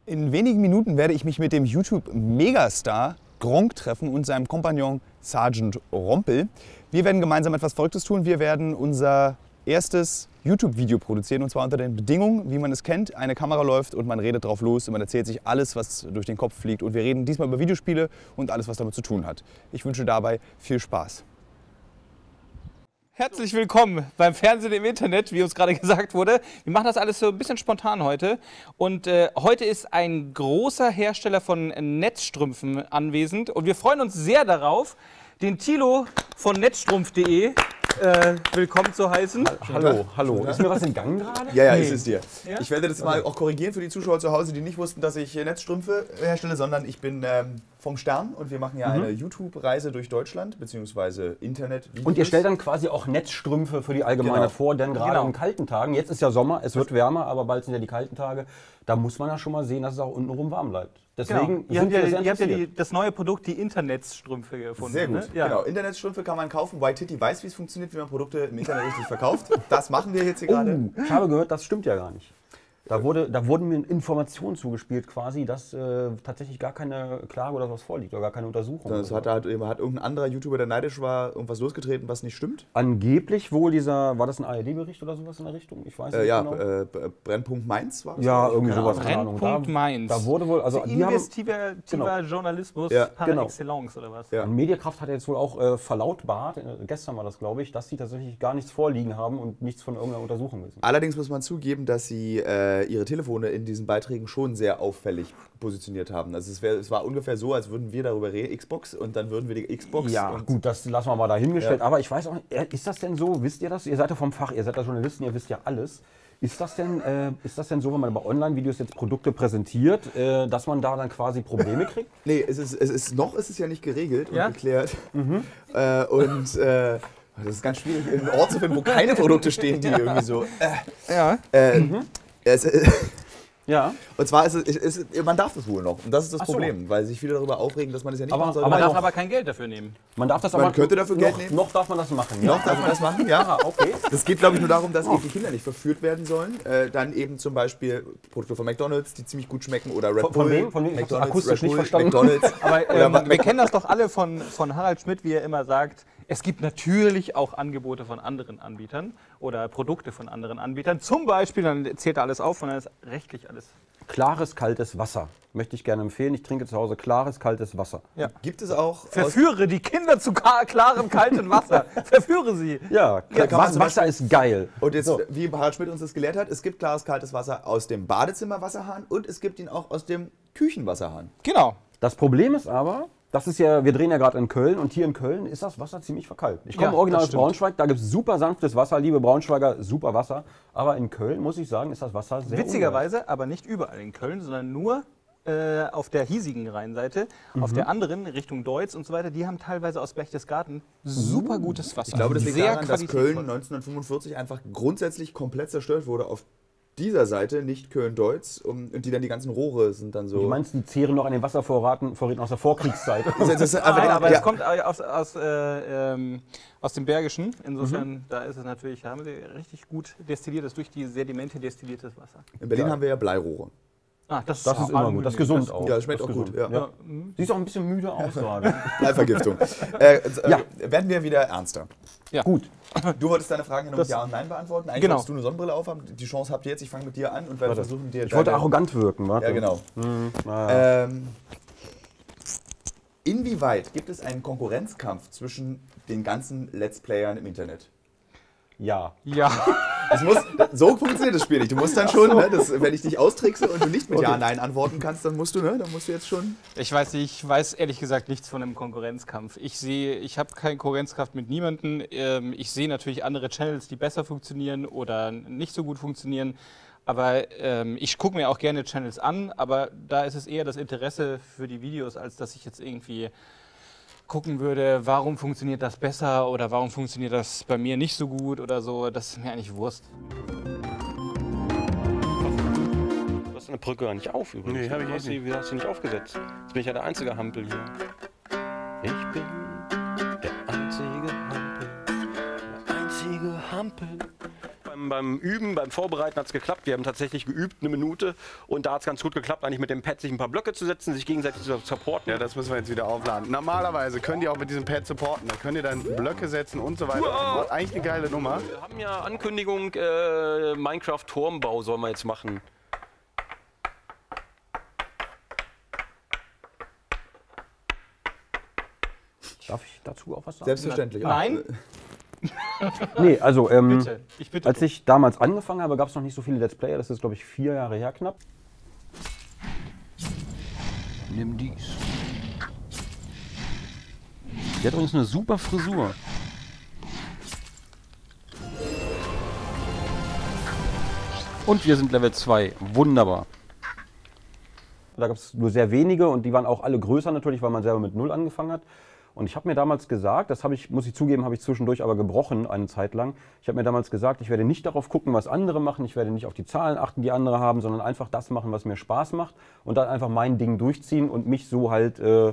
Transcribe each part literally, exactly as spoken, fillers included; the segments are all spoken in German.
In wenigen Minuten werde ich mich mit dem YouTube-Megastar Gronkh treffen und seinem Kompagnon Sergeant Rompel. Wir werden gemeinsam etwas Verrücktes tun. Wir werden unser erstes YouTube-Video produzieren, und zwar unter den Bedingungen, wie man es kennt. Eine Kamera läuft und man redet drauf los und man erzählt sich alles, was durch den Kopf fliegt. Und wir reden diesmal über Videospiele und alles, was damit zu tun hat. Ich wünsche dabei viel Spaß. Herzlich willkommen beim Fernsehen im Internet, wie uns gerade gesagt wurde. Wir machen das alles so ein bisschen spontan heute. Und äh, heute ist ein großer Hersteller von Netzstrümpfen anwesend. Und wir freuen uns sehr darauf, den Thilo von netzstrumpf punkt de äh, willkommen zu heißen. Hallo, hallo. Ist mir was in Gang gerade? Ja, ja, Nee. ist es dir. Ja? Ich werde das mal auch korrigieren für die Zuschauer zu Hause, die nicht wussten, dass ich Netzstrümpfe herstelle, sondern ich bin ähm, vom Stern und wir machen ja eine YouTube-Reise durch Deutschland, beziehungsweise Internet. Und ihr stellt dann quasi auch Netzstrümpfe für die Allgemeinheit Genau. vor, denn gerade Genau. in kalten Tagen, jetzt ist ja Sommer, es wird wärmer, aber bald sind ja die kalten Tage, da muss man ja schon mal sehen, dass es auch untenrum warm bleibt. Deswegen Genau. Ihr habt sind wir ja, sehr ihr habt ja interessiert. die, das neue Produkt, die Internetstrümpfe gefunden. Sehr gut, Ne? Ja. genau. Internetstrümpfe kann man kaufen. White Titty weiß, wie es funktioniert, wie man Produkte im Internet richtig verkauft. Das machen wir jetzt hier gerade. Oh, ich habe gehört, das stimmt ja gar nicht. Da, wurde, da wurden mir Informationen zugespielt quasi, dass äh, tatsächlich gar keine Klage oder was vorliegt oder gar keine Untersuchung. Das hat, hat, hat irgendein anderer YouTuber, der neidisch war, irgendwas losgetreten, was nicht stimmt. Angeblich wohl dieser, war das ein A R D-Bericht oder sowas in der Richtung? Ich weiß Äh, nicht ja, genau. äh, Brennpunkt Mainz war das? Ja, glaub ich. irgendwie Genau, sowas. keine Ahnung. Brennpunkt Da, Mainz. Da wurde wohl, also die haben, Investiver genau. Journalismus Ja, par genau. excellence oder was? Ja. Und Mediakraft hat jetzt wohl auch äh, verlautbart, äh, gestern war das glaube ich, dass sie tatsächlich gar nichts vorliegen haben und nichts von irgendeiner Untersuchung wissen. Allerdings muss man zugeben, dass sie äh, ihre Telefone in diesen Beiträgen schon sehr auffällig positioniert haben. Also es, wär, es war ungefähr so, als würden wir darüber reden, Xbox, und dann würden wir die Xbox... Ja, und gut, das lassen wir mal dahingestellt. Ja. Aber ich weiß auch, äh, ist das denn so, wisst ihr das? Ihr seid ja vom Fach, ihr seid ja Journalisten, ihr wisst ja alles. Ist das denn, äh, ist das denn so, wenn man bei Online-Videos jetzt Produkte präsentiert, äh, dass man da dann quasi Probleme kriegt? Nee, es ist, es ist, noch ist es ja nicht geregelt Ja? und geklärt. Äh, und äh, das ist ganz schwierig, einen Ort zu finden, wo keine Produkte stehen, die irgendwie so... Äh, Ja. äh, es, äh, Ja. und zwar ist es, ist es, man darf das wohl noch. Und das ist das Ach so. Problem, weil sich viele darüber aufregen, dass man das ja nicht Aber- machen soll. Man aber darf noch- aber kein Geld dafür nehmen. Man darf das Man aber... könnte dafür Geld noch, nehmen. Noch darf man das machen, ja? Noch darf man das machen, ja. Ah, okay. Das geht, glaube ich, nur darum, dass eben die Kinder nicht verführt werden sollen. Äh, dann eben zum Beispiel Produkte von McDonald's, die ziemlich gut schmecken, oder Red Von- Bull. von wem? Von wem? Ich hab's McDonald's, akustisch Red nicht Bull, verstanden. McDonald's. Aber Oder ähm, Ma- wir kennen das doch alle von, von Harald Schmidt, wie er immer sagt, es gibt natürlich auch Angebote von anderen Anbietern oder Produkte von anderen Anbietern. Zum Beispiel, dann zählt er alles auf und dann ist rechtlich alles. Klares, kaltes Wasser. Möchte ich gerne empfehlen. Ich trinke zu Hause klares, kaltes Wasser. Ja. Gibt es auch... aus- Verführe die Kinder zu ka- klarem, kaltem Wasser. Verführe sie. Ja, Ja, kann man zum Wasser ist geil. Und jetzt, So. wie Harald Schmidt uns das gelehrt hat, es gibt klares, kaltes Wasser aus dem Badezimmerwasserhahn und es gibt ihn auch aus dem Küchenwasserhahn. Genau. Das Problem ist aber, das ist ja, wir drehen ja gerade in Köln und hier in Köln ist das Wasser ziemlich verkalkt. Ich komme Ja, original das aus stimmt. Braunschweig, da gibt es super sanftes Wasser, liebe Braunschweiger, super Wasser. Aber in Köln, muss ich sagen, ist das Wasser sehr Witzigerweise, aber nicht überall in Köln, sondern nur äh, auf der hiesigen Rheinseite. Auf der anderen, Richtung Deutz und so weiter, die haben teilweise aus Berchtesgaden super gutes Wasser. Ich glaube, das liegt Sehr daran, dass qualitätvoll. Köln neunzehnhundertfünfundvierzig einfach grundsätzlich komplett zerstört wurde auf dieser Seite, nicht Köln-Deutz, um, und die dann die ganzen Rohre sind dann so... Du meinst, die zehren noch an den Wasservorräten Vorräten aus der Vorkriegszeit? Das ist- das ist einfach- Nein, aber ja. es kommt aus, aus, äh, ähm, aus dem Bergischen. Insofern, da ist es natürlich, da haben sie richtig gut destilliertes, durch die Sedimente destilliertes Wasser. In Berlin Ja. haben wir ja Bleirohre. Ah, das, Das ist immer gut, das ist gesund auch. Ja, das schmeckt Das auch ist gut. gesund. Ja. Ja, mhm. Siehst auch ein bisschen müde aus gerade. Bleivergiftung. äh, äh, Ja. Werden wir wieder ernster. Gut. Du wolltest deine Fragen ja nur mit Das- Ja und Nein beantworten. Eigentlich Genau. wolltest du eine Sonnenbrille aufhaben. Die Chance habt ihr jetzt. Ich fange mit dir an und werde Warte. versuchen, dir Ich wollte deine- arrogant wirken, warte. Ja, genau. Naja. Ähm, inwieweit gibt es einen Konkurrenzkampf zwischen den ganzen Let's Playern im Internet? Ja. Ja. Das muss, so funktioniert das Spiel nicht. Du musst dann schon, ne, das, wenn ich dich austrickse und du nicht mit Okay. Ja, Nein antworten kannst, dann musst du, ne, dann musst du jetzt schon... Ich weiß nicht, ich weiß ehrlich gesagt nichts von einem Konkurrenzkampf. Ich sehe, ich habe keine Konkurrenzkraft mit niemandem. Ähm, ich sehe natürlich andere Channels, die besser funktionieren oder nicht so gut funktionieren. Aber ähm, ich gucke mir auch gerne Channels an, aber da ist es eher das Interesse für die Videos, als dass ich jetzt irgendwie gucken würde, warum funktioniert das besser oder warum funktioniert das bei mir nicht so gut oder so. Das ist mir eigentlich Wurst. Du hast eine Brücke gar nicht auf übrigens. Nee, hab ich du echt hast sie, wie hast du sie nicht aufgesetzt? Jetzt bin ich ja der einzige Hampel hier. Ich bin der einzige Hampel. Der einzige Hampel. Beim, beim Üben, beim Vorbereiten hat es geklappt. Wir haben tatsächlich geübt, eine Minute. Und da hat es ganz gut geklappt, eigentlich mit dem Pad sich ein paar Blöcke zu setzen, sich gegenseitig zu supporten. Ja, das müssen wir jetzt wieder aufladen. Normalerweise könnt ihr auch mit diesem Pad supporten. Da könnt ihr dann Blöcke setzen und so weiter. Wow. Eigentlich eine geile Nummer. Wir haben ja Ankündigung, äh, Minecraft-Turmbau sollen wir jetzt machen. Darf ich dazu auch was sagen? Selbstverständlich. Nein? Nee, also ähm, Bitte, ich bitte als drum. ich damals angefangen habe, gab es noch nicht so viele Let's Player. Das ist, glaube ich, vier Jahre her knapp. Nimm dies. Die hat übrigens eine super Frisur. Und wir sind Level zwei. Wunderbar. Da gab es nur sehr wenige und die waren auch alle größer natürlich, weil man selber mit Null angefangen hat. Und ich habe mir damals gesagt, das habe ich, muss ich zugeben, habe ich zwischendurch aber gebrochen eine Zeit lang. Ich habe mir damals gesagt, ich werde nicht darauf gucken, was andere machen, ich werde nicht auf die Zahlen achten, die andere haben, sondern einfach das machen, was mir Spaß macht und dann einfach mein Ding durchziehen und mich so halt äh,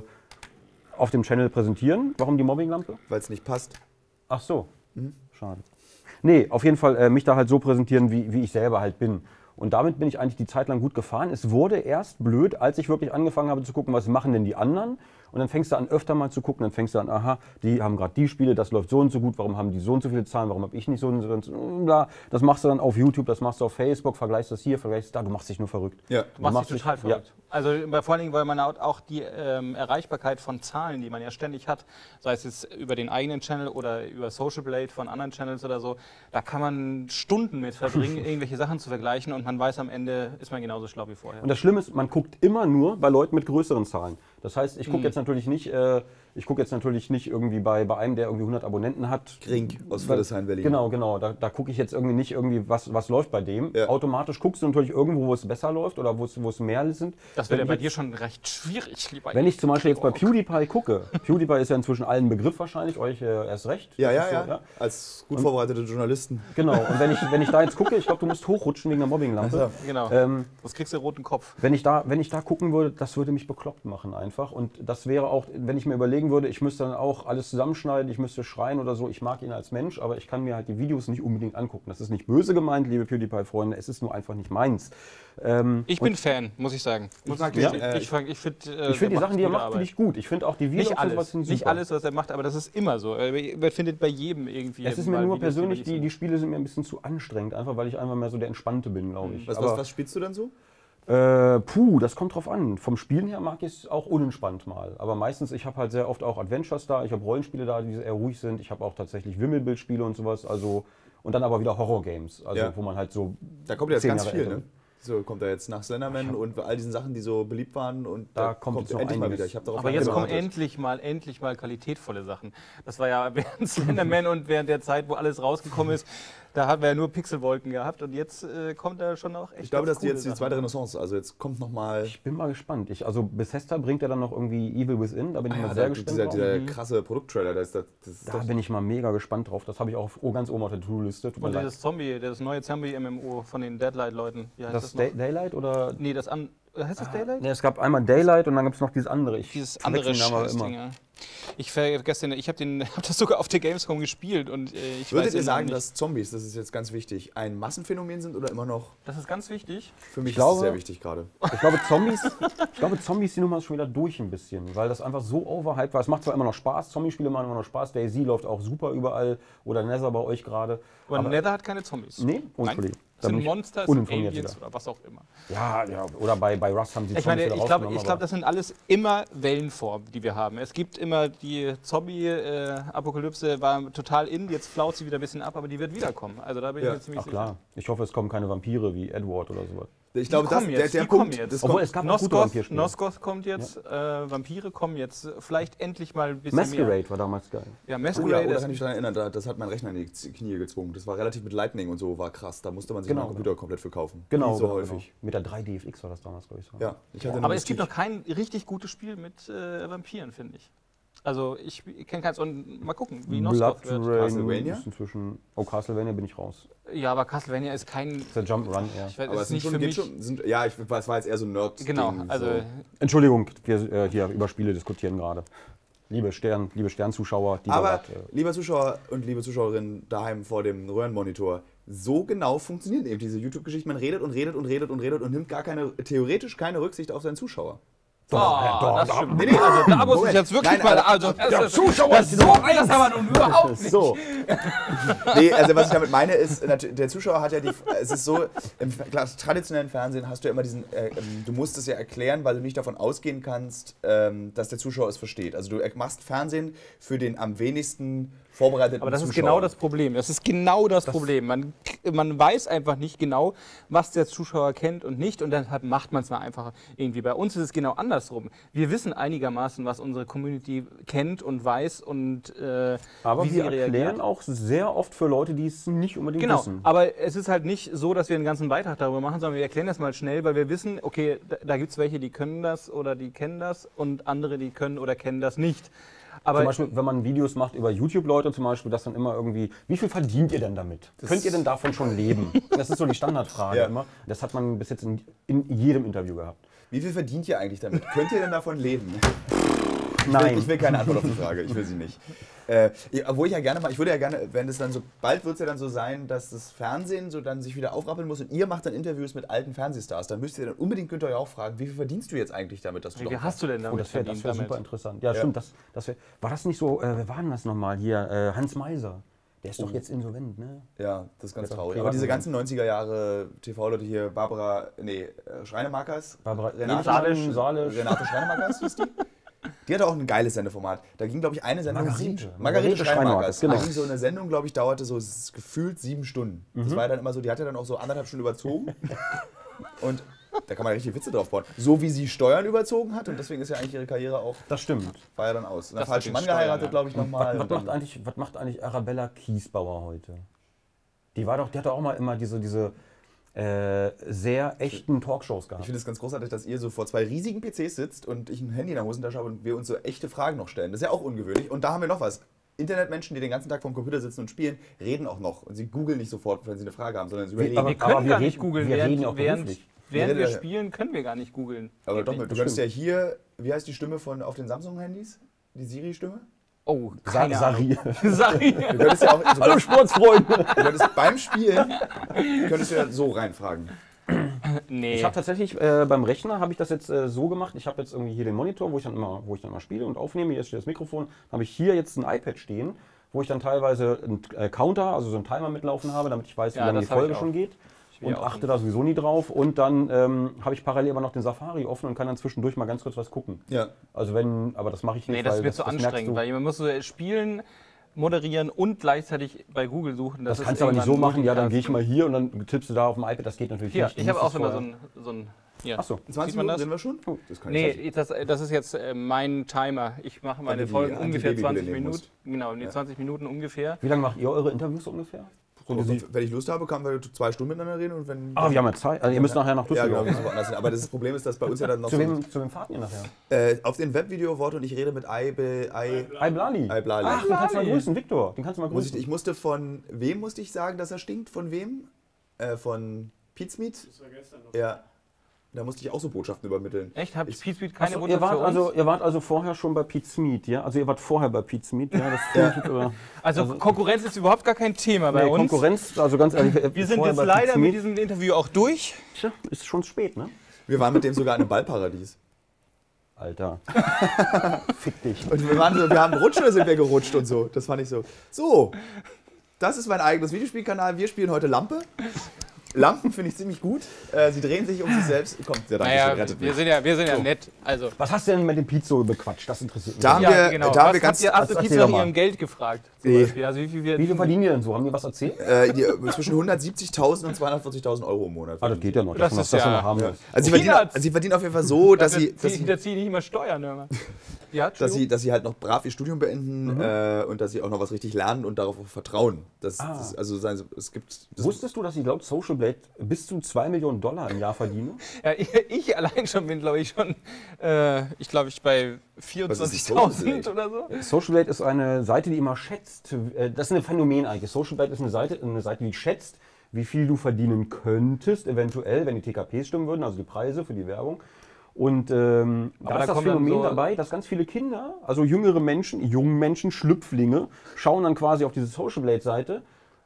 auf dem Channel präsentieren. Warum die Mobbinglampe? Weil es nicht passt. Ach so, schade. Nee, auf jeden Fall äh, mich da halt so präsentieren, wie, wie ich selber halt bin. Und damit bin ich eigentlich die Zeit lang gut gefahren. Es wurde erst blöd, als ich wirklich angefangen habe zu gucken, was machen denn die anderen. Und dann fängst du an, öfter mal zu gucken, dann fängst du an, aha, die haben gerade die Spiele, das läuft so und so gut, warum haben die so und so viele Zahlen, warum habe ich nicht so und so und so, bla. Das machst du dann auf YouTube, das machst du auf Facebook, vergleichst das hier, vergleichst das da, du machst dich nur verrückt. Ja. Du machst dich dich- total ja. verrückt. Also vor allen Dingen, weil man auch die ähm, Erreichbarkeit von Zahlen, die man ja ständig hat, sei es jetzt über den eigenen Channel oder über Social Blade von anderen Channels oder so, da kann man Stunden mit verbringen, irgendwelche Sachen zu vergleichen und man weiß, am Ende ist man genauso schlau wie vorher. Und das Schlimme ist, man guckt immer nur bei Leuten mit größeren Zahlen. Das heißt, ich gucke Mhm. jetzt natürlich nicht, äh, ich gucke jetzt natürlich nicht irgendwie bei, bei einem, der irgendwie hundert Abonnenten hat. Krink aus Weil- Friedrichshain, Berlin. Genau, genau. Da, da gucke ich jetzt irgendwie nicht irgendwie, was, was läuft bei dem. Ja. Automatisch guckst du natürlich irgendwo, wo es besser läuft oder wo es, wo es mehr sind. Das wird ja Wenn bei ich dir jetzt- schon recht schwierig, lieber Wenn ich zum Beispiel jetzt bei Georg. PewDiePie gucke, PewDiePie ist ja inzwischen allen Begriff wahrscheinlich, euch äh, erst recht. Ja, Das ja, ist so, ja. Als gut vorbereitete Journalisten. Genau, und wenn ich, wenn ich da jetzt gucke, ich glaube, du musst hochrutschen wegen der Mobbinglampe. Ach Genau, Ähm, sonst kriegst du einen roten Kopf. Wenn ich, da, wenn ich da gucken würde, das würde mich bekloppt machen einfach. Und das wäre auch, wenn ich mir überlegen würde, ich müsste dann auch alles zusammenschneiden, ich müsste schreien oder so. Ich mag ihn als Mensch, aber ich kann mir halt die Videos nicht unbedingt angucken. Das ist nicht böse gemeint, liebe PewDiePie-Freunde, es ist nur einfach nicht meins. Ähm, Ich bin Fan, muss ich sagen. Muss mag ich den, ich, äh, ich, fand- ich finde, äh, ich finde die der Sachen, die er gute macht, finde Arbeit. ich gut. Ich finde auch die Videos Nicht und sowas alles, sind nicht super. alles, was er macht, aber das ist immer so. Äh, Man findet bei jedem irgendwie. Es ist mir mal nur Videos, die persönlich, man die, nicht die Spiele sind mir ein bisschen zu anstrengend, einfach weil ich einfach mehr so der Entspannte bin, glaube ich. Was, Aber, was, was spielst du dann so? Äh, puh, das kommt drauf an. Vom Spielen her mag ich es auch unentspannt mal. Aber meistens, ich habe halt sehr oft auch Adventures da, ich habe Rollenspiele da, die eher ruhig sind. Ich habe auch tatsächlich Wimmelbildspiele und sowas. Also, und dann aber wieder Horror-Games, also Ja. wo man halt so. Da kommt ja jetzt zehn ganz Jahre viel, älter ne? So kommt er jetzt nach Slenderman und all diesen Sachen, die so beliebt waren. Und Da kommt jetzt noch endlich mal einiges. wieder. Ich hab darauf Aber jetzt lange kommen gewartet. endlich mal, endlich mal qualitätvolle Sachen. Das war ja während Slenderman und während der Zeit, wo alles rausgekommen ist, da haben wir ja nur Pixelwolken gehabt und jetzt äh, kommt da schon auch echt Ich glaube, ganz das ist coole jetzt die Sachen. zweite Renaissance. Also jetzt kommt noch mal Ich bin mal gespannt. Ich, also Bethesda bringt ja dann noch irgendwie Evil Within, da bin ich ja, mal sehr da, gespannt dieser, drauf. dieser krasse Produkttrailer. Das, ist- das, das ist Da doch, bin ich mal mega gespannt drauf. Das habe ich auch auf, oh, ganz oben auf der To-Do-Liste. Tut mir Und leid. dieses Zombie, das neue Zombie-M M O von den Deadlight-Leuten. Wie heißt Das das, Day noch? Daylight oder? Nee, das an. Heißt das Daylight? Ne, es gab einmal Daylight und dann gibt es noch dieses andere. Ich Dieses andere verwechsel den Namen Scheißding. immer. Ja. Ich vergesse den, ich habe den, hab das sogar auf der Gamescom gespielt und äh, ich Würdet weiß ihr den Namen sagen, nicht. dass Zombies, das ist jetzt ganz wichtig, ein Massenphänomen sind oder immer noch? Das ist ganz wichtig. Für mich Ich ist es glaube- sehr wichtig gerade. Ich glaube, Zombies, ich glaube, Zombies, die Nummer ist schon wieder durch ein bisschen, weil das einfach so overhyped war. Es macht zwar immer noch Spaß, Zombie-Spiele machen immer noch Spaß, DayZ läuft auch super überall oder Nether bei euch gerade. Aber, Nether hat keine Zombies. Nee? Oh, Nein. Entschuldigung. Das Da sind bin ich Monster, es sind uninformiert Aliens wieder. oder was auch immer. Ja, ja, oder bei, bei Rust haben sie Ich meine, Zombies wieder ich glaube, rausgenommen, ich glaub, aber- das sind alles immer Wellenformen, die wir haben. Es gibt immer die Zombie-Apokalypse, war total in, jetzt flaut sie wieder ein bisschen ab, aber die wird wiederkommen. Also da bin Ja. ich mir ziemlich Ach klar, ich hoffe, es kommen keine Vampire wie Edward oder sowas. Ich glaube, Die das, kommen der, jetzt, der die Punkt, kommen jetzt. das Obwohl, kommt, es gab noch gute Nosgoth, Vampirspiele. Nosgoth kommt jetzt, äh, Vampire kommen jetzt, vielleicht endlich mal ein bisschen mehr. Masquerade war damals geil. Ja, oh Masquerade ja, oh, da ist- kann ich mich daran erinnern, da, das hat mein Rechner in die Z- Knie gezwungen. Das war relativ mit Lightning und so, war krass. Da musste man sich Genau, einen Computer komplett für kaufen. Genau, Wie so genau, häufig. Genau. Mit der drei D F X war das damals, glaube ich. So. Ja, ich hatte Aber es gibt noch kein richtig gutes Spiel mit äh, Vampiren, finde ich. Also ich kenne keins und mal gucken, wie Nosgoth wird. Blood Rain Castlevania? ist inzwischen. Oh, Castlevania bin ich raus. Ja, aber Castlevania ist kein, Das ist der Jump'n'Run, ja. ich weiß, Aber ist es sind nicht schon, für geht mich. schon sind, ja, ich, es war jetzt eher so ein Nerd. Genau, also so. Entschuldigung, wir äh, hier über Spiele diskutieren gerade. Liebe Stern, liebe Sternzuschauer, die Aber, dort, äh, lieber Zuschauer und liebe Zuschauerinnen daheim vor dem Röhrenmonitor, so genau funktionieren eben diese YouTube-Geschichten. Man redet und redet und redet und redet und nimmt gar keine, theoretisch keine Rücksicht auf seinen Zuschauer. Oh, doch, das doch. stimmt. Nee, nee, Also da muss Moment. ich jetzt wirklich Nein, mal, also- also das, Der ist- Zuschauer das ist so Nummer eins eins. haben wir nun überhaupt nicht. So. Nee, also was ich damit meine ist, nat- der Zuschauer hat ja die, es ist so, im klar, traditionellen Fernsehen hast du ja immer diesen, äh, ähm, du musst es ja erklären, weil du nicht davon ausgehen kannst, ähm, dass der Zuschauer es versteht. Also du machst Fernsehen für den am wenigsten vorbereiteten Aber das ist Zuschauer. genau das Problem. Das ist genau das, Problem. Man, man weiß einfach nicht genau, was der Zuschauer kennt und nicht. Und deshalb macht man es mal einfach irgendwie. Bei uns ist es genau andersrum. Wir wissen einigermaßen, was unsere Community kennt und weiß und äh, Aber wie sie wir erklären reagiert. auch sehr oft für Leute, die es nicht unbedingt Genau, wissen. aber es ist halt nicht so, dass wir einen ganzen Beitrag darüber machen, sondern wir erklären das mal schnell, weil wir wissen, okay, da, da gibt es welche, die können das oder die kennen das und andere, die können oder kennen das nicht. Aber Zum Beispiel, wenn man Videos macht über YouTube-Leute zum Beispiel, dass dann immer irgendwie, wie viel verdient ihr denn damit? Könnt ihr denn davon schon leben? Das ist so die Standardfrage Ja. immer. Das hat man bis jetzt in, in jedem Interview gehabt. Wie viel verdient ihr eigentlich damit? Könnt ihr denn davon leben? Ich will, Nein. ich will keine Antwort auf die Frage, ich will sie nicht. Äh, ja, obwohl ich ja gerne mal, ich würde ja gerne, wenn es dann so, bald wird es ja dann so sein, dass das Fernsehen so dann sich wieder aufrappeln muss und ihr macht dann Interviews mit alten Fernsehstars, dann müsst ihr dann unbedingt Günther ja auch fragen, wie viel verdienst du jetzt eigentlich damit, dass du wie doch- hast du denn damit Oh, das wäre verdient? wär damit? super interessant. Ja, Ja. stimmt. Das, das wär, war das nicht so, äh, wer war denn das nochmal hier? Äh, Hans Meiser. Der ist doch jetzt insolvent, ne? Ja, das ist ganz Ja, traurig. ja, Aber diese ja. ganzen neunziger Jahre T V-Leute hier, Barbara, nee, äh, Schreinemakers, Barbara Renate, Salisch, Salisch. Renate Schreinemakers hieß die? Die hatte auch ein geiles Sendeformat. Da ging, glaube ich, eine Sendung Margarete. sieben Margarete Margarete Schreinemakers. Schreinemakers, genau. Da ging so eine Sendung, glaube ich, dauerte so s- gefühlt sieben Stunden. Mhm. Das war ja dann immer so, die hat ja dann auch so anderthalb Stunden überzogen. Und da kann man richtig Witze drauf bauen. So wie sie Steuern überzogen hat und deswegen ist ja eigentlich ihre Karriere auch, Das stimmt. war ja dann aus. Und Das dann falschen mit Mann den Steuern, geheiratet, ja. glaube ich, nochmal. Was macht, eigentlich, was macht eigentlich Arabella Kiesbauer heute? Die war doch, die hat doch auch mal immer diese, diese äh, sehr echten Talkshows Ich gehabt. finde es ganz großartig, dass ihr so vor zwei riesigen P Cs sitzt und ich ein Handy in der Hosentasche habe und wir uns so echte Fragen noch stellen. Das ist ja auch ungewöhnlich. Und da haben wir noch was. Internetmenschen, die den ganzen Tag vorm Computer sitzen und spielen, reden auch noch. Und sie googeln nicht sofort, wenn sie eine Frage haben, sondern sie überlegen. aber- Wir können wir gar nicht reden- googeln, wir während, reden ja auch während, beruflich. während Wir wir reden ja- spielen, können wir gar nicht googeln. Aber doch, Wirklich. du könntest ja hier, wie heißt die Stimme von auf den Samsung-Handys? Die Siri-Stimme? Oh, Sa keine Sari. Sari. Du könntest ja auch, du Hallo könntest, Sportsfreunde! du könntest beim Spielen, könntest du ja so reinfragen. Nee. Ich habe tatsächlich äh, beim Rechner habe ich das jetzt äh, so gemacht. Ich habe jetzt irgendwie hier den Monitor, wo ich dann immer, wo ich dann immer spiele und aufnehme. Hier steht das Mikrofon. Habe ich hier jetzt ein iPad stehen, wo ich dann teilweise einen äh, Counter, also so einen Timer mitlaufen habe, damit ich weiß, wie Ja, lange die das hab ich Folge auch. schon geht. will Und auch achte nicht. da sowieso nie drauf. Und dann ähm, habe ich parallel aber noch den Safari offen und kann dann zwischendurch mal ganz kurz was gucken. Ja. Also wenn, aber das mache ich nicht, Nee, das weil wird zu merkst anstrengend, du. weil man muss so spielen, moderieren und gleichzeitig bei Google suchen. Das ist kannst du aber nicht so irgendwann machen, ja, dann gehe ich mal Multitasking. hier und dann tippst du da auf dem iPad, das geht natürlich Hier, nicht. Du ich habe musst auch es immer so vorher- ein... So ein hier. Ach so. zwanzig Sieht man Minuten das? sind wir schon? Oh, das kann ich Nee, das, das ist jetzt äh, mein Timer. Ich mache meine Damit die Folgen ungefähr Antibabypille zwanzig nehmen Minuten. musst. Genau, die zwanzig Minuten ungefähr. Wie lange macht ihr eure Interviews ungefähr? So Also, diese- wenn ich Lust habe, können wir zwei Stunden miteinander reden und wenn. Ah, wir haben ja Zeit. Also ihr müsst nachher nach Ja, genau, Düsseldorf. wir müssen woanders hin. Aber das Problem ist, dass bei uns ja dann noch Zu so, wem, zu wem fahrt ihr nachher? äh, auf den Webvideo-Wort und ich rede mit Eibe, Ei, Hi Blali. Ei Blali. Ach, den kannst du mal grüßen, Viktor. Den kannst du mal Muss ich, grüßen. ich musste von wem musste ich sagen, dass er stinkt? Von wem? Äh, von Pizmeet? Das war gestern noch. Ja. Da musste ich auch so Botschaften übermitteln. Echt? Habt Ich- Pete Speed keine Achso, Botschaft ihr, wart für uns? also, ihr wart also vorher schon bei Pete's Meat, ja? Also ihr wart vorher bei Pete's Meat, ja? Das finde ich, oder? Also, Konkurrenz ist überhaupt gar kein Thema bei Nee, uns. Konkurrenz, also ganz ehrlich. äh, Wir sind vorher jetzt bei leider Pete's mit Meat. diesem Interview auch durch. Tja, ist schon spät, ne? Wir waren mit dem sogar in einem Ballparadies. Alter. Fick dich. Und wir waren so, wir haben Rutsche, sind wir gerutscht und so. Das fand ich so. So, das ist mein eigenes Videospielkanal. Wir spielen heute Lampe. Lampen finde ich ziemlich gut. Äh, sie drehen sich um sich selbst. Kommt, sehr danke, Naja, rettet wir mich. sind ja, wir sind ja nett. Also, Was hast du denn mit dem Pete so bequatscht? Das interessiert mich. Da haben ja, wir, genau. da haben Was wir ganz, habt ihr, hast du erzähl Pete doch nach mal. ihrem Geld gefragt? Zum Nee. Beispiel? Also, wie viel wir Wie viel verdienen die denn so? Haben die was erzählt? äh, die, zwischen hundertsiebzigtausend und zweihundertvierzigtausend Euro im Monat. Ah, das geht ja noch. Das ist noch- ist das ja- noch harmlos. Also sie verdienen, Peanuts. also sie verdienen auf jeden Fall so, dass da sie, dass, ziehe sie, da zieh ich nicht mal Steuern. Immer. Ja, dass, sie, Entschuldigung. dass sie halt noch brav ihr Studium beenden äh, und dass sie auch noch was richtig lernen und darauf auch vertrauen. Das, Ah. das, also sein- es gibt... Das, Wusstest du, dass ich laut Social Blade bis zu zwei Millionen Dollar im Jahr verdiene? Ja, ich, ich allein schon bin, glaube ich, schon, äh, ich glaube, ich bei vierundzwanzigtausend Social oder so. Social Blade ist eine Seite, die immer schätzt. äh, Das ist ein Phänomen eigentlich. Social Blade ist eine Seite, eine Seite, die schätzt, wie viel du verdienen könntest, eventuell, wenn die T K Ps stimmen würden, also die Preise für die Werbung. Und ähm, da Aber ist da das kommt dann Phänomen so- dabei, dass ganz viele Kinder, also jüngere Menschen, junge Menschen, Schlüpflinge, schauen dann quasi auf diese Social Blade Seite,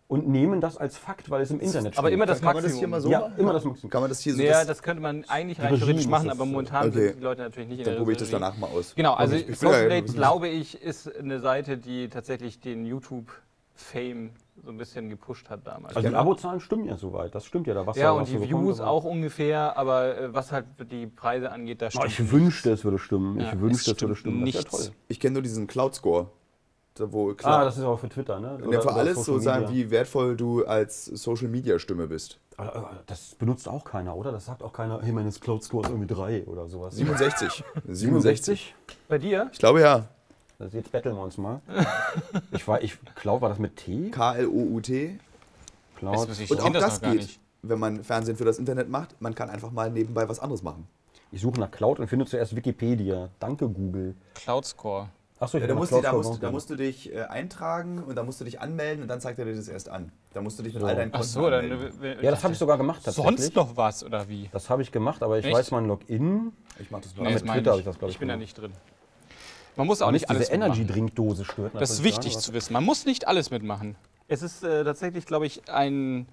und nehmen das als Fakt, weil es im Internet steht. Aber immer das Kann man das Maximum. hier mal so ja, machen? immer das Maximum. Kann man das hier so... Ja, das, das könnte man eigentlich rein Regie theoretisch muss machen, das, aber momentan okay. sind die Leute natürlich nicht in dann der probiere ich das Regie. danach mal aus. Genau, also ich- ich- Social ja, Blade, ja, glaube ich, ist eine Seite, die tatsächlich den YouTube-Fame so ein bisschen gepusht hat damals. Also die Abozahlen stimmen ja soweit, das stimmt ja. Da was ja, da, und was die so bekommt, Views aber- auch ungefähr, aber äh, was halt die Preise angeht, da Oh, stimmt ich nichts. wünschte, es würde stimmen. Ja, ich wünschte, es es würde stimmt stimmen. Das wäre nichts. toll. Ich kenne nur diesen Cloud-Score. Da wo Ah, klar, das ist aber für Twitter, ne? ja, für oder alles so Social sagen, Media. wie wertvoll du als Social-Media-Stimme bist. Aber, äh, Das benutzt auch keiner, oder? Das sagt auch keiner, hey, mein Cloud Score ist irgendwie drei oder sowas. siebenundsechzig. siebenundsechzig? Bei dir? Ich glaube ja. Also jetzt betteln wir uns mal. ich war, ich Cloud, war das mit T? K L O U T. Cloud. Ich Und auch kenn das das noch gar geht, nicht. wenn man Fernsehen für das Internet macht. Man kann einfach mal nebenbei was anderes machen. Ich suche nach Cloud und finde zuerst Wikipedia. Danke, Google. Cloud Score. Achso, ich Ja, da, hab musst nach du, da, Cloud musst, Score da musst du dich äh, eintragen und da musst du dich anmelden und dann zeigt er dir das erst an. Da musst du dich mit all deinen Ach Konten so, dann. anmelden. Ja, das habe ich sogar gemacht tatsächlich. Sonst noch was, oder wie? Das habe ich gemacht, aber ich Echt? weiß mein Login. Ich mach das Nee, mal. mit das meine Twitter habe ich das, glaub ich, Ich bin da gemacht. nicht drin. Man muss auch Aber nicht nicht alles diese Energy mitmachen. Drink Dose stört. Das ist natürlich wichtig gerade, zu wissen. Man muss nicht alles mitmachen. Es ist äh, tatsächlich, glaube ich, ein,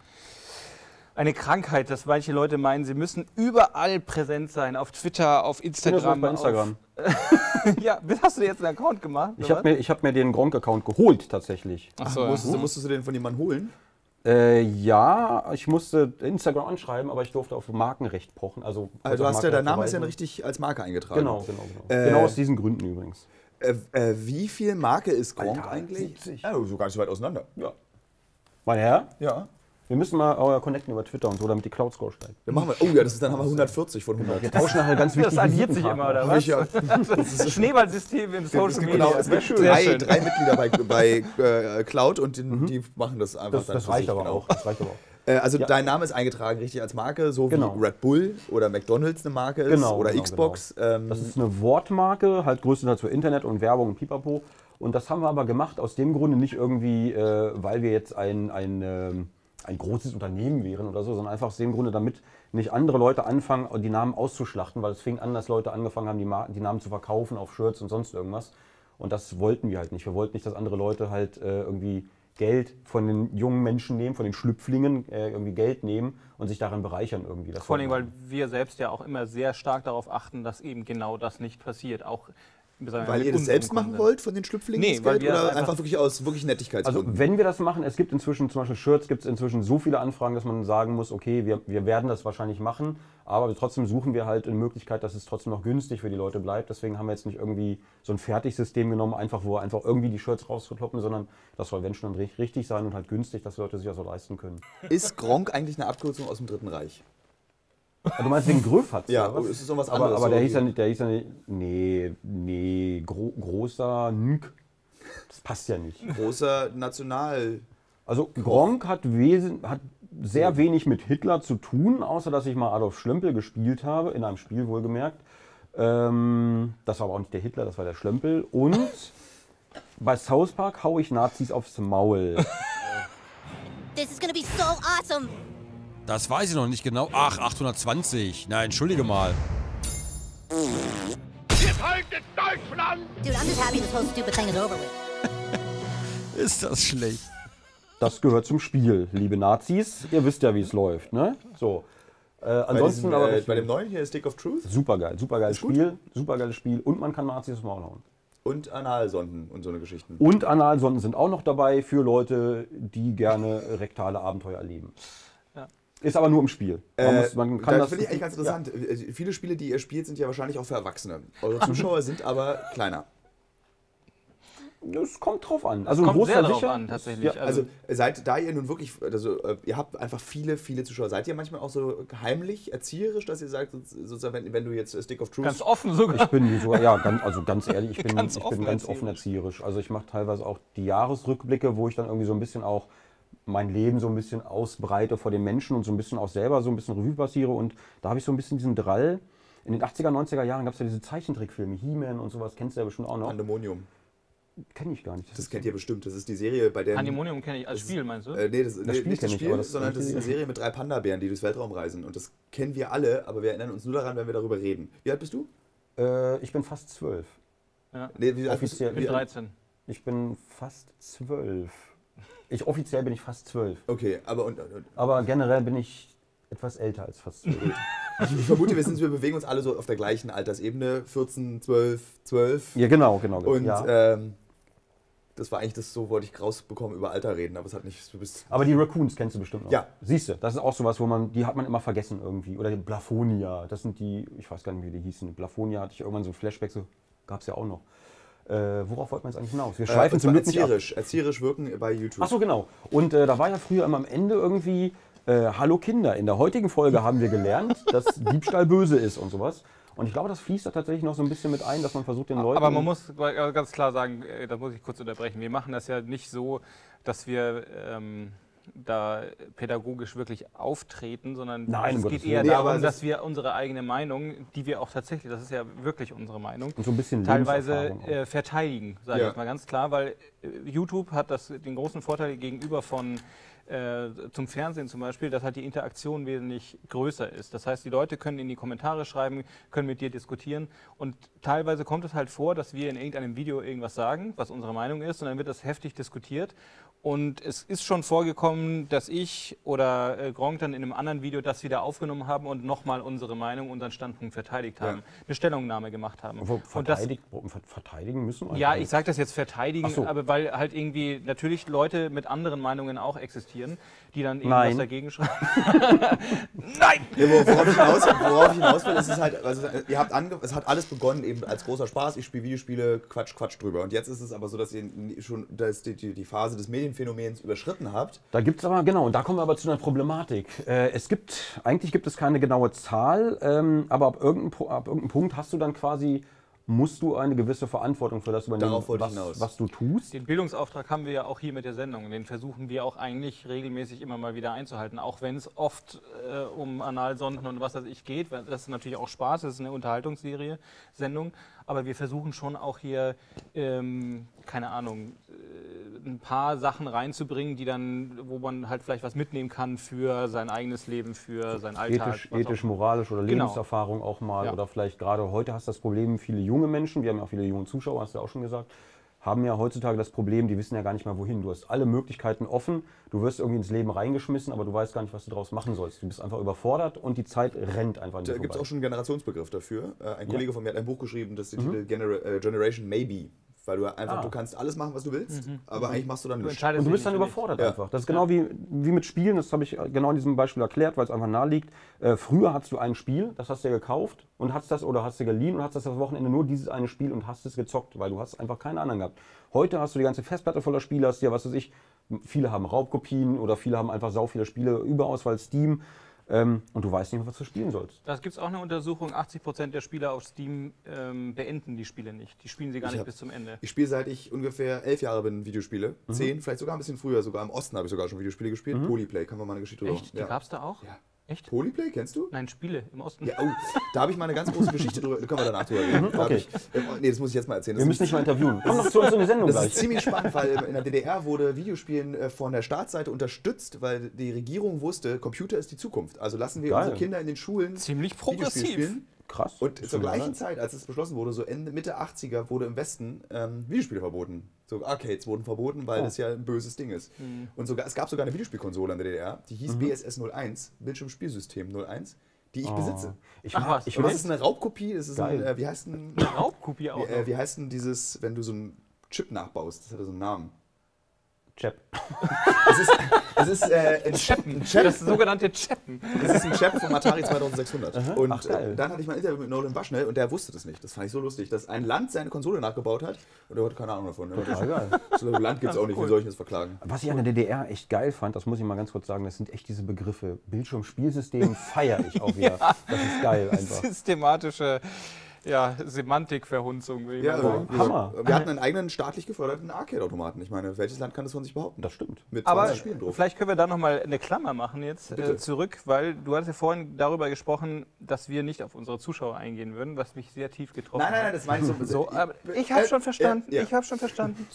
eine Krankheit, dass manche Leute meinen, sie müssen überall präsent sein. Auf Twitter, auf Ich bin ja so Instagram. bei Instagram. Auf, ja, hast du dir jetzt einen Account gemacht? Ich oder habe mir, ich hab mir den Gronk-Account geholt, tatsächlich. was? Ach so, Musstest, du- musstest du den von jemandem holen? Äh, ja, ich musste Instagram anschreiben, aber ich durfte auf Markenrecht pochen. Also, Also du hast ja, dein Name ist ja verweisen. richtig als Marke eingetragen. Genau, genau, genau. Äh, genau aus diesen Gründen übrigens. Äh, äh, wie viel Marke ist Gronk Alter, eigentlich? siebzig. Ja, so gar nicht so weit auseinander. Ja. Mein Herr, Ja. wir müssen mal euer connecten über Twitter und so, damit die Cloud Score steigt. Dann machen wir. Oh ja, das ist, dann haben wir hundertvierzig von hundert. Wir tauschen nachher ganz Das wichtige addiert sich immer, oder Hab ich was? ja. Das Schneeballsystem im Social Media. Genau, es Sehr gibt schön. drei, Sehr schön. drei Mitglieder bei, bei äh, Cloud und die, die machen das einfach Das, dann das für reicht sich, aber genau. auch. Das reicht aber auch. Äh, also Ja. dein Name ist eingetragen richtig als Marke, so Genau. wie Red Bull oder McDonald's eine Marke ist Genau, oder genau, Xbox. Ähm, Das ist eine Wortmarke, halt größtenteils für Internet und Werbung und Pipapo. Und das haben wir aber gemacht aus dem Grunde nicht irgendwie, äh, weil wir jetzt ein, ein, ähm, ein großes Unternehmen wären oder so, sondern einfach aus dem Grunde, damit nicht andere Leute anfangen, die Namen auszuschlachten, weil es fing an, dass Leute angefangen haben, die, Mar die Namen zu verkaufen auf Shirts und sonst irgendwas. Und das wollten wir halt nicht. Wir wollten nicht, dass andere Leute halt äh, irgendwie Geld von den jungen Menschen nehmen, von den Schlüpflingen äh, irgendwie Geld nehmen und sich daran bereichern irgendwie. Das Vor allem, weil wollten wir selbst ja auch immer sehr stark darauf achten, dass eben genau das nicht passiert. Auch sagen wir, weil mit ihr das unserem selbst machen Content. wollt von den Schlüpflingen Nee, das weil Geld, wir oder einfach- einfach wirklich aus wirklich Also Nettigkeitsgründen? wenn wir das machen, es gibt inzwischen zum Beispiel Shirts, gibt es inzwischen so viele Anfragen, dass man sagen muss, okay, wir, wir werden das wahrscheinlich machen, aber wir, trotzdem suchen wir halt eine Möglichkeit, dass es trotzdem noch günstig für die Leute bleibt. Deswegen haben wir jetzt nicht irgendwie so ein Fertigsystem genommen, einfach wo einfach irgendwie die Shirts rauskloppen, sondern das soll wenn schon ri- richtig sein und halt günstig, dass die Leute sich das so leisten können. Ist Gronk eigentlich eine Abkürzung aus dem Dritten Reich? Also du meinst wegen Gröfatz? Ja, oder was? es ist so was aber, anderes. aber der so hieß ja wie- nicht, der hieß ja nicht, nee, nee, gro großer Nük. Das passt ja nicht. großer National... Also Gronk hat, wesen, hat sehr wenig mit Hitler zu tun, außer dass ich mal Adolf Schlömpel gespielt habe, in einem Spiel wohlgemerkt. Ähm, das war aber auch nicht der Hitler, das war der Schlömpel. Und bei South Park hau ich Nazis aufs Maul. This is gonna be so awesome. Das weiß ich noch nicht genau. Ach, achthundertzwanzig. Nein, entschuldige mal. Dude, I'm just happy this whole stupid thing is over with. Ist das schlecht. Das gehört zum Spiel, liebe Nazis. Ihr wisst ja, wie es läuft, ne? So. Äh, Bei, ansonsten diesem, aber äh, bei dem neuen hier, Stick of Truth supergeil, supergeiles gut. Spiel, supergeiles Spiel und man kann Nazis aufs Maul hauen. und Analsonden und so eine Geschichten. Und Analsonden sind auch noch dabei für Leute, die gerne rektale Abenteuer erleben. Ja. Ist aber nur im Spiel. Man, Äh, muss, man kann das das finde ich eigentlich ganz interessant. Äh, Viele Spiele, die ihr spielt, sind ja wahrscheinlich auch für Erwachsene. Eure Zuschauer sind aber kleiner. Es kommt drauf an. Also ein Kommt großer sehr drauf sicher. an, tatsächlich. Ja, Also seid, da ihr nun wirklich, also äh, ihr habt einfach viele, viele Zuschauer, seid ihr manchmal auch so heimlich, erzieherisch, dass ihr sagt, sozusagen, wenn, wenn du jetzt Stick of Truth... Ganz offen sogar. ich bin sogar, ja, ganz, also ganz ehrlich, ich bin Ganz ich offen bin ganz offen erzieherisch. Also ich mache teilweise auch die Jahresrückblicke, wo ich dann irgendwie so ein bisschen auch mein Leben so ein bisschen ausbreite vor den Menschen und so ein bisschen auch selber so ein bisschen Revue passiere. Und da habe ich so ein bisschen diesen Drall. In den achtziger, neunziger Jahren gab es ja diese Zeichentrickfilme, He-Man und sowas, kennst du ja bestimmt auch noch. Pandemonium. Kenne ich gar nicht. Das kennt ihr bestimmt. Das ist die Serie, bei der... Pandemonium kenne ich als Spiel, meinst du? Äh, nee, das, nee, Spiel nicht das kenn ich, Spiel, aber das- sondern das ist eine Serie mit drei Panda-Bären, die durchs Weltraum reisen. Und das kennen wir alle, aber wir erinnern uns nur daran, wenn wir darüber reden. Wie alt bist du? Äh, ich bin fast zwölf. Ja. Nee, wie alt bist du? Offiziell. Ich bin Wie alt- dreizehn. Ich bin fast zwölf. Ich offiziell bin ich fast zwölf. Okay, aber und, und, Aber generell bin ich etwas älter als fast zwölf. ich vermute, wir, sind, wir bewegen uns alle so auf der gleichen Altersebene, vierzehn, zwölf, zwölf. Ja, genau, genau. Und ja. ähm, das war eigentlich das, so wollte ich rausbekommen, über Alter reden, aber es hat nicht, du bist... Aber die Raccoons kennst du bestimmt noch. Ja. Siehst du, das ist auch sowas, wo man, die hat man immer vergessen irgendwie. Oder die Blafonia, das sind die, ich weiß gar nicht, wie die hießen. Blafonia hatte ich irgendwann so ein Flashback, so gab es ja auch noch. Äh, worauf wollten wir jetzt eigentlich hinaus? Wir schweifen äh, zum Glück nicht ab. erzieherisch, erzieherisch wirken bei YouTube. Ach so, genau. Und äh, da war ja früher immer am Ende irgendwie, äh, hallo Kinder, in der heutigen Folge haben wir gelernt, dass Diebstahl böse ist und sowas. Und ich glaube, das fließt da tatsächlich noch so ein bisschen mit ein, dass man versucht, den Leuten... Aber man muss ganz klar sagen, da muss ich kurz unterbrechen, wir machen das ja nicht so, dass wir ähm, da pädagogisch wirklich auftreten, sondern Nein, es um geht Gottes eher Willen. Nee, aber darum, das- dass wir unsere eigene Meinung, die wir auch tatsächlich, das ist ja wirklich unsere Meinung, Und so ein bisschen teilweise Lebenserfahrung auch. äh, verteidigen, sage Ja. ich mal ganz klar, weil äh, YouTube hat das, den großen Vorteil gegenüber von äh, zum Fernsehen zum Beispiel, dass halt die Interaktion wesentlich größer ist. Das heißt, die Leute können in die Kommentare schreiben, können mit dir diskutieren und teilweise kommt es halt vor, dass wir in irgendeinem Video irgendwas sagen, was unsere Meinung ist und dann wird das heftig diskutiert. Und es ist schon vorgekommen, dass ich oder äh, Gronkh dann in einem anderen Video das wieder aufgenommen haben und nochmal unsere Meinung, unseren Standpunkt verteidigt haben, Ja. eine Stellungnahme gemacht haben. Wo Und das, verteidigt, wo- ver- verteidigen müssen wir? ja, ich sage das jetzt verteidigen, Ach so. aber weil halt irgendwie natürlich Leute mit anderen Meinungen auch existieren, die dann irgendwas Nein. dagegen schreiben. Ja, wo- worauf, ich hinaus, worauf ich hinaus will, ist es halt, also ihr habt ange es hat alles begonnen eben als großer Spaß, ich spiele Videospiele, Quatsch, Quatsch drüber. Und jetzt ist es aber so, dass ihr schon dass die, die, die Phase des Medienphänomens überschritten habt. Da gibt es aber, genau, und da kommen wir aber zu einer Problematik. Äh, es gibt, eigentlich gibt es keine genaue Zahl, ähm, aber ab irgendeinem, Pu- ab irgendeinem Punkt hast du dann quasi, musst du eine gewisse Verantwortung für das übernehmen, Darauf wollte ich was, hinaus. was du tust. Den Bildungsauftrag haben wir ja auch hier mit der Sendung. Den versuchen wir auch eigentlich regelmäßig immer mal wieder einzuhalten. Auch wenn es oft äh, um Analsonden und was weiß ich geht. weil Das ist natürlich auch Spaß, das ist eine Unterhaltungsserie, Sendung. Aber wir versuchen schon auch hier, ähm, keine Ahnung, äh, ein paar Sachen reinzubringen, die dann, wo man halt vielleicht was mitnehmen kann für sein eigenes Leben, für seinen Alltag. Ethisch, was auch- ethisch, moralisch oder Genau. Lebenserfahrung auch mal. Ja. Oder vielleicht gerade heute hast du das Problem, viele junge Menschen, wir haben ja auch viele junge Zuschauer, hast du ja auch schon gesagt, haben ja heutzutage das Problem, die wissen ja gar nicht mehr wohin. Du hast alle Möglichkeiten offen, du wirst irgendwie ins Leben reingeschmissen, aber du weißt gar nicht, was du daraus machen sollst. Du bist einfach überfordert und die Zeit rennt einfach an dir Da gibt es vorbei. auch schon einen Generationsbegriff dafür. Äh, ein Ja. Kollege von mir hat ein Buch geschrieben, das ist der Titel Genera äh, Generation Maybe. Weil du einfach, Ah. du kannst alles machen, was du willst, aber eigentlich machst du dann Du nichts. entscheidest Und du dich bist dann nicht für dich. überfordert Ja. einfach. Das ist genau wie, wie mit Spielen, das habe ich genau in diesem Beispiel erklärt, weil es einfach nahe liegt. Äh, früher hattest du ein Spiel, das hast du dir gekauft und hast das oder hast du geliehen und hast das das Wochenende nur dieses eine Spiel und hast es gezockt, weil du hast einfach keinen anderen gehabt. Heute hast du die ganze Festplatte voller Spiele, hast ja, was weiß ich, viele haben Raubkopien oder viele haben einfach sau viele Spiele, Überauswahl Steam. Ähm, und du weißt nicht mehr, was du spielen sollst. Da gibt es auch eine Untersuchung, achtzig Prozent der Spieler auf Steam ähm, beenden die Spiele nicht. Die spielen sie gar Ich nicht hab- bis zum Ende. Ich spiele seit ich ungefähr elf Jahre bin Videospiele. Zehn, vielleicht sogar ein bisschen früher, sogar im Osten habe ich sogar schon Videospiele gespielt. Polyplay, kann man mal eine Geschichte drüber Echt? Die Ja. gab es da auch? Ja. Echt? Polyplay, kennst du? Nein, Spiele im Osten. Ja, oh, da habe ich mal eine ganz große Geschichte drüber, da können wir danach drüber reden. Da hab okay. ich, ähm, nee, das muss ich jetzt mal erzählen. Wir Das müssen ist- nicht mal interviewen. Komm doch zu uns in die Sendung Das gleich. ist ziemlich spannend, weil in der D D R wurde Videospielen äh, von der Staatsseite unterstützt, weil die Regierung wusste, Computer ist die Zukunft. Also lassen wir Geil. unsere Kinder in den Schulen Ziemlich Videospiel progressiv. spielen. Krass. Und zur Schon gleichen lange. Zeit, als es beschlossen wurde, so Ende, Mitte achtziger, wurde im Westen ähm, Videospiele verboten. So Arcades wurden verboten, weil Oh. das ja ein böses Ding ist. Und sogar, es gab sogar eine Videospielkonsole in der D D R, die hieß B S S null eins, Bildschirmspielsystem null eins, die ich besitze. Ich Ach mag, was, ich Und mag, das ist eine Raubkopie, das ist ein, Geil. äh, wie heißt denn, Raubkopie auch. wie, äh, noch. wie heißt denn dieses, wenn du so einen Chip nachbaust, das hat ja so einen Namen. Chap. Das ist, das ist äh, ein Chap, ein Chap. Das sogenannte Chappen. Das ist ein Chap vom Atari zweitausendsechshundert. Und Ach, geil. äh, dann hatte ich mal ein Interview mit Nolan Bushnell und der wusste das nicht. Das fand ich so lustig, dass ein Land seine Konsole nachgebaut hat und er hatte keine Ahnung davon. Total geil. So ein Land gibt es auch nicht, wie soll ich das verklagen? Was ich an der D D R echt geil fand, das muss ich mal ganz kurz sagen, das sind echt diese Begriffe. Bildschirmspielsystem feiere ich auch wieder. Das ist geil einfach. Systematische ja, Semantikverhunzung, würde ich Ja, mal sagen. wir, Hammer. wir hatten einen eigenen staatlich geförderten Arcade-Automaten. Ich meine, welches Land kann das von sich behaupten? Das stimmt. Mit Aber zwanzig Spielen drauf. vielleicht können wir da nochmal eine Klammer machen jetzt äh, Bitte. zurück, weil du hattest ja vorhin darüber gesprochen, dass wir nicht auf unsere Zuschauer eingehen würden, was mich sehr tief getroffen Nein, nein, nein, hat. das meine ich so. So, aber ich habe Äh, schon verstanden, ja, ja. ich habe schon verstanden.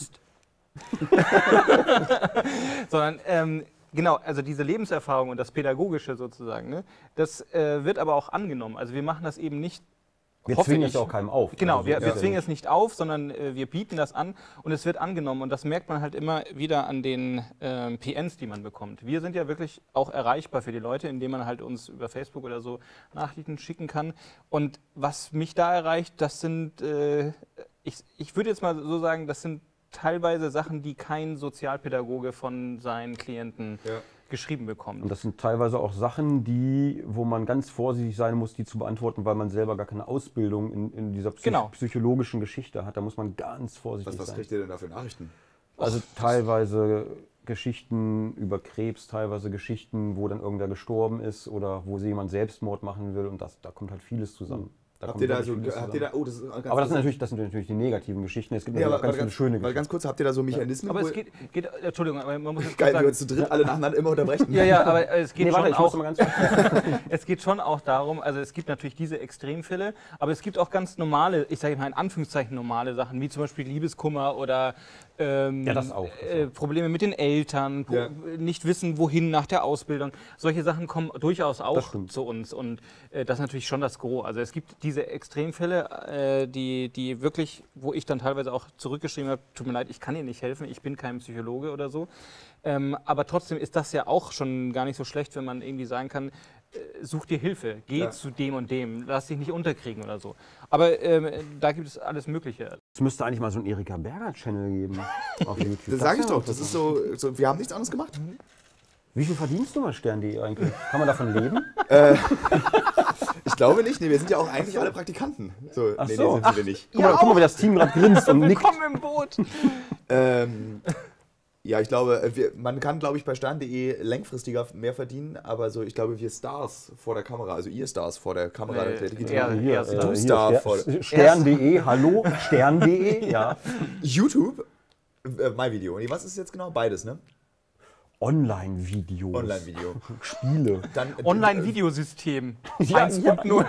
Sondern, ähm, genau, also diese Lebenserfahrung und das Pädagogische sozusagen, ne, das äh, wird aber auch angenommen. Also wir machen das eben nicht Wir hoffe zwingen ich. es ja auch keinem auf. Genau, Also so wir, ist wir es ja zwingen nicht. es nicht auf, sondern äh, wir bieten das an und es wird angenommen. Und das merkt man halt immer wieder an den ähm, P Ns, die man bekommt. Wir sind ja wirklich auch erreichbar für die Leute, indem man halt uns über Facebook oder so Nachrichten schicken kann. Und was mich da erreicht, das sind, äh, ich, ich würde jetzt mal so sagen, das sind teilweise Sachen, die kein Sozialpädagoge von seinen Klienten Ja. geschrieben bekommt. Und das sind teilweise auch Sachen, die, wo man ganz vorsichtig sein muss, die zu beantworten, weil man selber gar keine Ausbildung in, in dieser Psych Genau. psychologischen Geschichte hat. Da muss man ganz vorsichtig Was, was sein. kriegt ihr denn da für Nachrichten? Also teilweise Geschichten über Krebs, teilweise Geschichten, wo dann irgendwer gestorben ist oder wo sie jemand Selbstmord machen will. Und das, da kommt halt vieles zusammen. Da Habt kommt ihr da wirklich so, vieles habt ihr da, zusammen. oh, das ist ganz Aber das sind, kurz- natürlich, das sind natürlich die negativen Geschichten. Es gibt Nee, natürlich aber auch ganz warte viele schöne Weil Geschichten. ganz kurz, habt ihr da so Mechanismen? Aber wo- es geht, geht, Entschuldigung, aber man muss jetzt Geil, kurz wie wir uns zu dritt alle nacheinander immer unterbrechen. Ja, ja, aber es geht Nee, warte, schon ich muss auch, mal ganz kurz. es geht schon auch darum, also es gibt natürlich diese Extremfälle, aber es gibt auch ganz normale, ich sage mal in Anführungszeichen normale Sachen, wie zum Beispiel Liebeskummer oder ähm, Ja, das auch, das äh, Probleme mit den Eltern, wo- Ja. nicht wissen, wohin nach der Ausbildung. Solche Sachen kommen durchaus Das auch stimmt. zu uns und äh, das ist natürlich schon das Gros. Also es gibt diese Extremfälle, äh, die, die wirklich, wo ich dann teilweise auch zurückgeschrieben habe, tut mir leid, ich kann Ihnen nicht helfen, ich bin kein Psychologe oder so. Ähm, aber trotzdem ist das ja auch schon gar nicht so schlecht, wenn man irgendwie sagen kann, äh, such dir Hilfe, geh Ja. zu dem und dem, lass dich nicht unterkriegen oder so. Aber ähm, da gibt es alles Mögliche. Es müsste eigentlich mal so einen Erika Berger-Channel geben auf YouTube. Das sage ich wäre doch, das ist so, so, wir haben nichts anderes gemacht. Wie viel verdienst du bei Stern punkt de eigentlich? Kann man davon leben? Ich glaube nicht, nee, wir sind ja auch eigentlich alle Praktikanten. So, Ach nee, so. nee, sind wir nicht. Guck mal, guck mal, wie das Team gerade grinst und nickt. Willkommen im Boot! Ähm, ja, ich glaube, äh, wir, man kann, glaube ich, bei Stern punkt de längfristiger mehr verdienen, aber so, ich glaube, wir Stars vor der Kamera, also ihr Stars vor der Kamera, Nee, der digitalen eher- Hier, eher Du äh, Star hier, voll. Ster- Stern punkt de, hallo, Stern punkt de, ja. YouTube, äh, mein Video. Nee, was ist jetzt genau? Beides, ne? Online-Videos. Online-Video. Spiele. Dann, äh, Online-Videosystem. Ja, eins Punkt null.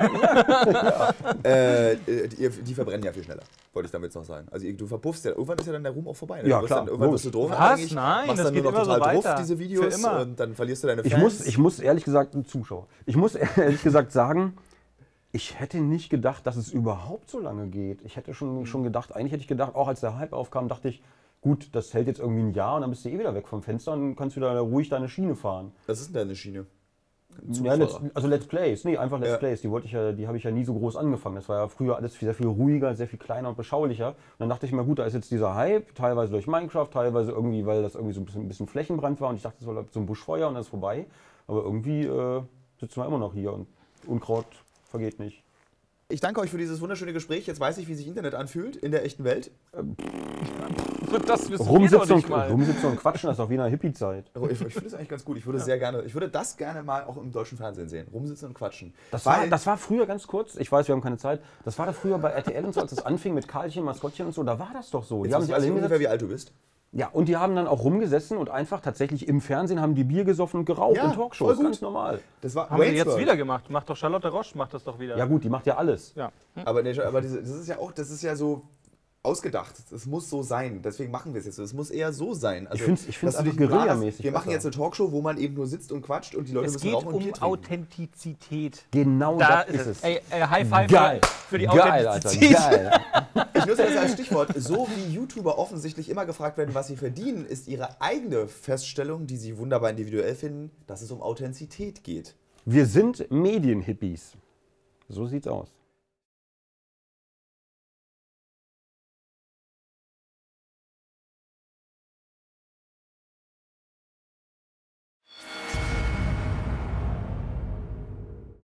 Äh, äh, die, die verbrennen ja viel schneller, wollte ich damit noch sagen. Also ihr- du verpuffst ja, irgendwann ist ja dann der Ruhm auch vorbei. Ne? Ja, du wirst klar, Dann, irgendwann logisch. wirst du Was? drogenabhängig, Nein, machst das dann nur geht noch immer so total drauf, weiter. diese Videos, Für immer. und dann verlierst du deine Fans. Ich muss, ich muss ehrlich gesagt, ein Zuschauer, ich muss ehrlich gesagt sagen, ich hätte nicht gedacht, dass es überhaupt so lange geht. Ich hätte schon, schon gedacht, eigentlich hätte ich gedacht, auch als der Hype aufkam, dachte ich, gut, das hält jetzt irgendwie ein Jahr und dann bist du eh wieder weg vom Fenster und kannst wieder ruhig deine Schiene fahren. Was ist denn deine Schiene? Ja, let's, also Let's Plays, nee, einfach Let's Ja. Plays, die wollte ich ja, die habe ich ja nie so groß angefangen. Das war ja früher alles sehr viel ruhiger, sehr viel kleiner und beschaulicher. Und dann dachte ich mir, gut, da ist jetzt dieser Hype, teilweise durch Minecraft, teilweise irgendwie, weil das irgendwie so ein bisschen, ein bisschen Flächenbrand war und ich dachte, das war so ein Buschfeuer und dann ist vorbei. Aber irgendwie äh, sitzen wir immer noch hier und Unkraut vergeht nicht. Ich danke euch für dieses wunderschöne Gespräch. Jetzt weiß ich, wie sich Internet anfühlt in der echten Welt. Das wissen wir doch Rumsitzen nicht und, mal. rumsitzen und quatschen, das ist doch wie in der Hippie-Zeit. Oh, Ich, ich finde es eigentlich ganz gut. Ich würde sehr gerne, ich würde das gerne mal auch im deutschen Fernsehen sehen. Rumsitzen und quatschen. Das Weil- war, das war früher ganz kurz, ich weiß, wir haben keine Zeit, das war da früher bei R T L und so, als es anfing mit Karlchen, Maskottchen und so, da war das doch so. Die Jetzt haben weißt sich du alle ungefähr, hingesetzt. wie alt du bist. Ja, und die haben dann auch rumgesessen und einfach tatsächlich im Fernsehen haben die Bier gesoffen und geraucht Ja, in Talkshows, voll gut. ganz normal. Das war Haben wir jetzt Wayne's wieder gemacht. Macht doch Charlotte Roche, macht das doch wieder. Ja gut, die macht ja alles. Ja. World. Aber, nee, aber diese, das ist ja auch, das ist ja so ausgedacht. Das muss so sein. Deswegen machen wir es jetzt so. Es muss eher so sein. Also, Ich find's- ich find's dass du einfach dich planst, guerillamäßig Wir machen besser. jetzt eine Talkshow, wo man eben nur sitzt und quatscht und die Leute Es müssen geht rauchen und um Bier trinken. Authentizität. Genau Da das ist es. Ey, äh, High Five Geil. für die Geil, Alter, Authentizität. geil. Ich nutze das als Stichwort. So wie YouTuber offensichtlich immer gefragt werden, was sie verdienen, ist ihre eigene Feststellung, die sie wunderbar individuell finden, dass es um Authentizität geht. Wir sind Medienhippies. So sieht's aus.